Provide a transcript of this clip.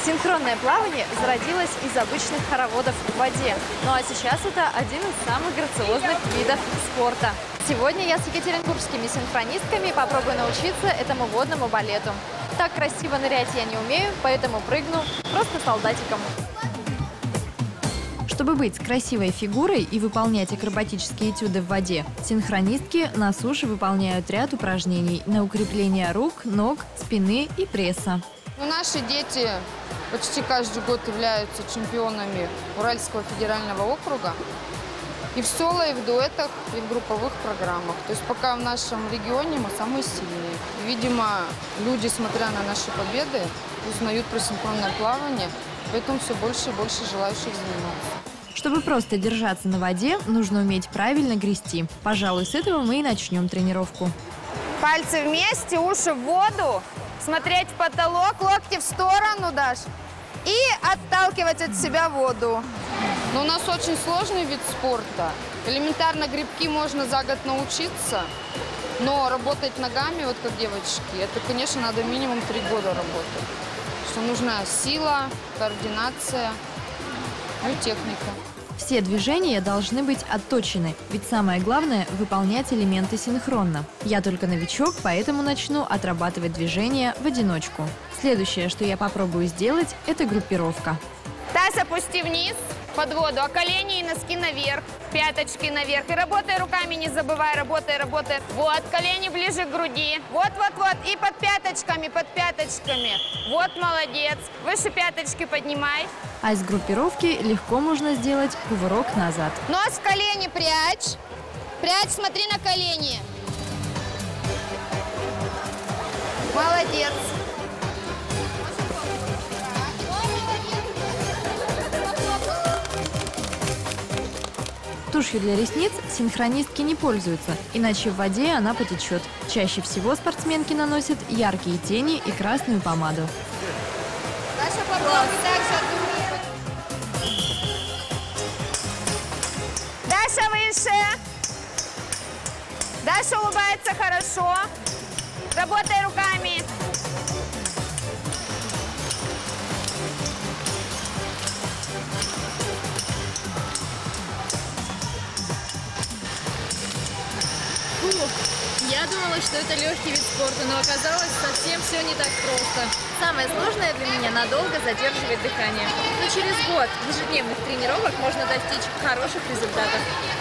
Синхронное плавание зародилось из обычных хороводов в воде. Ну а сейчас это один из самых грациозных видов спорта. Сегодня я с екатеринбургскими синхронистками попробую научиться этому водному балету. Так красиво нырять я не умею, поэтому прыгну просто солдатиком. Чтобы быть красивой фигурой и выполнять акробатические этюды в воде, синхронистки на суше выполняют ряд упражнений на укрепление рук, ног, спины и пресса. Наши дети почти каждый год являются чемпионами Уральского федерального округа. И в соло, и в дуэтах, и в групповых программах. То есть пока в нашем регионе мы самые сильные. И, видимо, люди, смотря на наши победы, узнают про синхронное плавание, поэтому все больше и больше желающих заниматься. Чтобы просто держаться на воде, нужно уметь правильно грести. Пожалуй, с этого мы и начнем тренировку. Пальцы вместе, уши в воду, смотреть в потолок, локти в сторону, Даш, и отталкивать от себя воду. Но у нас очень сложный вид спорта. Элементарно грибки можно за год научиться, но работать ногами, вот как девочки, это, конечно, надо минимум 3 года работать. Что нужна сила, координация, ну и техника. Все движения должны быть отточены, ведь самое главное – выполнять элементы синхронно. Я только новичок, поэтому начну отрабатывать движения в одиночку. Следующее, что я попробую сделать – это группировка. Таз опусти вниз, под воду, а колени и носки наверх, пяточки наверх. И работай руками, не забывай, работай, работай. Вот, колени ближе к груди. Вот, вот, вот. И под пяточками, под пяточками. Вот, молодец. Выше пяточки поднимай. А из группировки легко можно сделать кувырок назад. Нос в колени прячь. Прячь, смотри на колени. Молодец. Тушью для ресниц синхронистки не пользуются, иначе в воде она потечет. Чаще всего спортсменки наносят яркие тени и красную помаду. Даша, попробуй дальше. Даша выше. Даша улыбается хорошо. Работай руками. Я думала, что это легкий вид спорта, но оказалось, совсем все не так просто. Самое сложное для меня – надолго задерживать дыхание. Но через год ежедневных тренировок можно достичь хороших результатов.